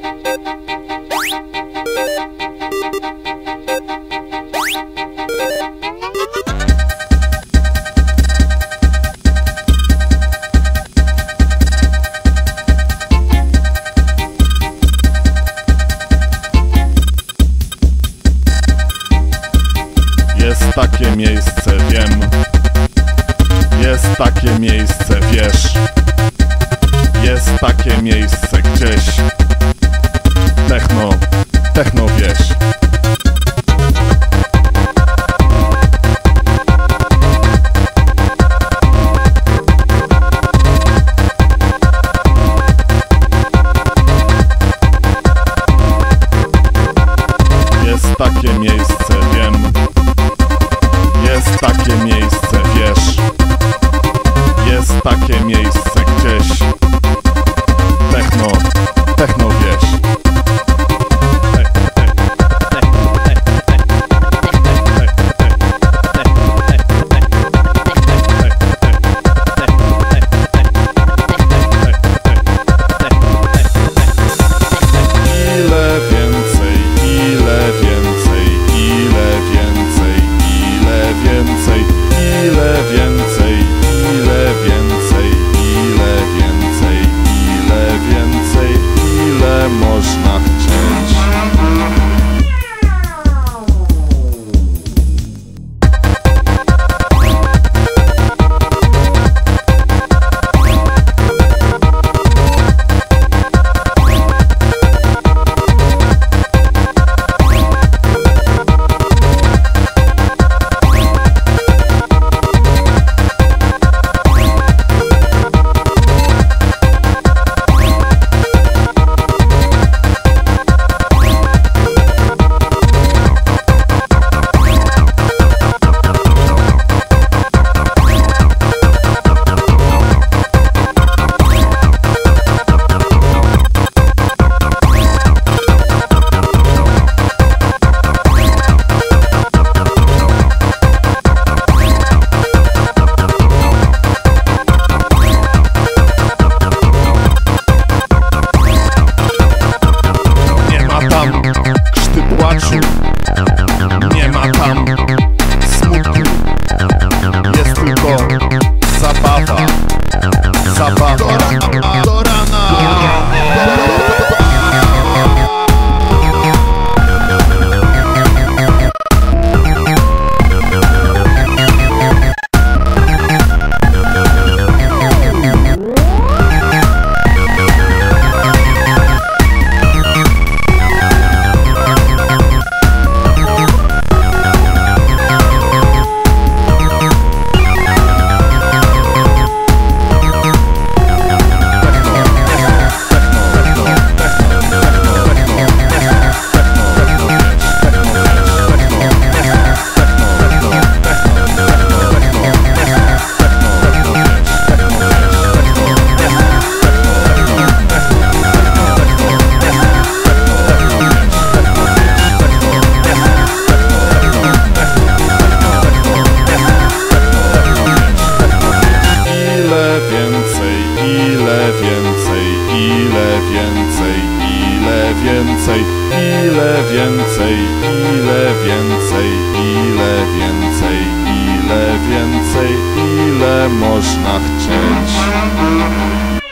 Jest takie miejsce, wiem. Jest takie miejsce, wiesz. Jest takie miejsce gdzieś. Technowieś. Jest takie miejsce, wiem. Jest takie miejsce, wiesz. Jest takie miejsce gdzieś. Technowieś. Można chcieć. Krzty płaczu, nie ma tam smutku. Jest tylko zabawa. Do rana. Ile więcej, ile można chcieć.